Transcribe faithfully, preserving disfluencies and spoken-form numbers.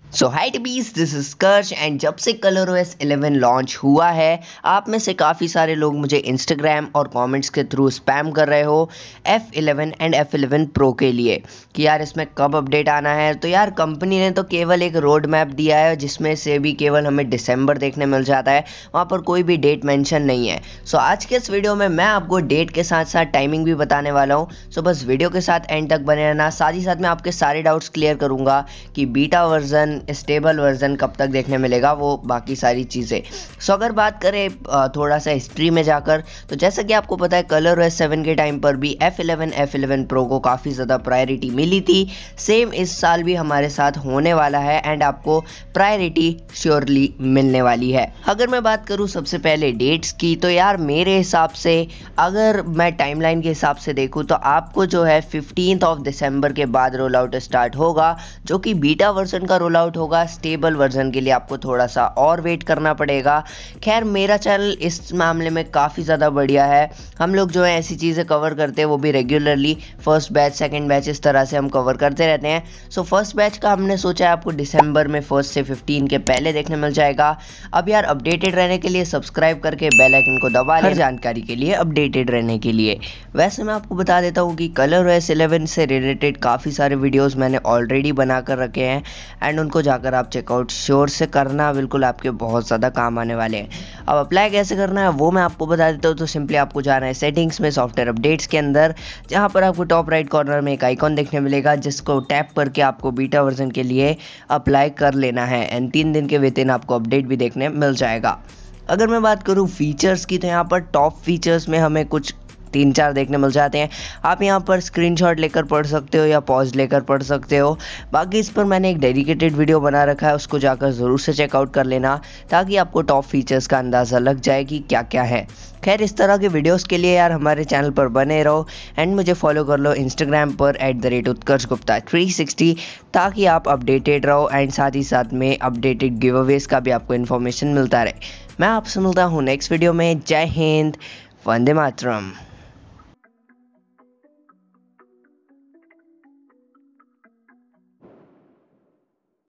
सो hi टबीज, this is Karsh and जब से ColorOS इलेवन लॉन्च हुआ है, आप में से काफ़ी सारे लोग मुझे इंस्टाग्राम और कमेंट्स के थ्रू स्पैम कर रहे हो F eleven and F eleven pro के लिए कि यार इसमें कब अपडेट आना है। तो यार कंपनी ने तो केवल एक रोड मैप दिया है जिसमें से भी केवल हमें दिसंबर देखने मिल जाता है, वहाँ पर कोई भी डेट मेंशन नहीं है। सो आज के इस वीडियो में मैं आपको डेट के साथ साथ टाइमिंग भी बताने वाला हूँ। सो बस वीडियो के साथ एंड तक बने रहना। साथ ही साथ मैं आपके सारे डाउट्स क्लियर करूँगा कि बीटा वर्जन, स्टेबल वर्जन कब तक देखने मिलेगा, वो बाकी सारी चीज़ें। सो अगर बात करें थोड़ा सा हिस्ट्री में जाकर, तो जैसा कि आपको पता है ColorOS सेवन के टाइम पर भी F eleven F eleven pro को काफ़ी ज़्यादा प्रायोरिटी मिली थी। सेम इस साल भी हमारे साथ होने वाला है एंड आपको प्रायोरिटी श्योरली मिलने वाली है। अगर मैं बात करूँ सबसे पहले डेट्स की, तो यार मेरे हिसाब से अगर मैं टाइमलाइन के हिसाब से देखूँ तो आपको जो है फिफ्टींथ ऑफ दिसंबर के बाद रोल आउट स्टार्ट होगा, जो कि बीटा वर्जन का रोल आउट होगा। स्टेबल वर्जन के लिए आपको थोड़ा सा और वेट करना पड़ेगा। खैर मेरा चैनल इस मामले में काफ़ी ज़्यादा बढ़िया है। हम लोग जो है ऐसी चीज़ें कवर करते हैं वो भी regularly, first batch second batch इस तरह से हम कवर करते रहते हैं। सो फर्स्ट बैच का हमने सोचा है आपको दिसंबर में फर्स्ट से फिफ्टीन के पहले देखने मिल जाएगा। अब यार अपडेटेड रहने के लिए सब्सक्राइब करके बेल आइकन को दबा लें जानकारी के लिए, अपडेटेड रहने के लिए। वैसे मैं आपको बता देता हूँ कि ColorOS इलेवन से रिलेटेड काफ़ी सारे वीडियोज़ मैंने ऑलरेडी बना कर रखे हैं एंड उनको जाकर आप चेकआउट श्योर से करना, बिल्कुल आपके बहुत ज़्यादा काम आने वाले हैं। अब अप्लाई कैसे करना है वो मैं आपको बता देता हूँ। तो सिंपली आपको जाना है सेटिंग्स में, सॉफ्टवेयर अपडेट्स के अंदर, जहाँ पर आपको टॉप राइट कॉर्नर में एक आइकॉन देखने मिलेगा जिसको टैप करके आपको बीटा वर्जन के लिए अप्लाई कर लेना है एंड तीन दिन के विदिन आपको अपडेट भी देखने मिल जाएगा। अगर मैं बात करूँ फीचर्स की, तो यहाँ पर टॉप फीचर्स में हमें कुछ तीन चार देखने मिल जाते हैं। आप यहाँ पर स्क्रीनशॉट लेकर पढ़ सकते हो या पॉज लेकर पढ़ सकते हो। बाकी इस पर मैंने एक डेडिकेटेड वीडियो बना रखा है, उसको जाकर ज़रूर से चेकआउट कर लेना ताकि आपको टॉप फीचर्स का अंदाज़ा लग जाए कि क्या क्या है। खैर इस तरह के वीडियोस के लिए यार हमारे चैनल पर बने रहो एंड मुझे फॉलो कर लो इंस्टाग्राम पर at the rate Utkarsh Gupta three sixty, ताकि आप अपडेटेड रहो एंड साथ ही साथ में अपडेटेड गिव अवेज का भी आपको इन्फॉर्मेशन मिलता रहे। मैं आपसे मिलता हूँ नेक्स्ट वीडियो में। जय हिंद, वंदे मातरम।